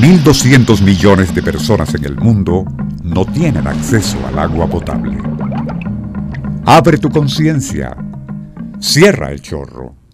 1.200 millones de personas en el mundo no tienen acceso al agua potable. Abre tu conciencia. Cierra el chorro.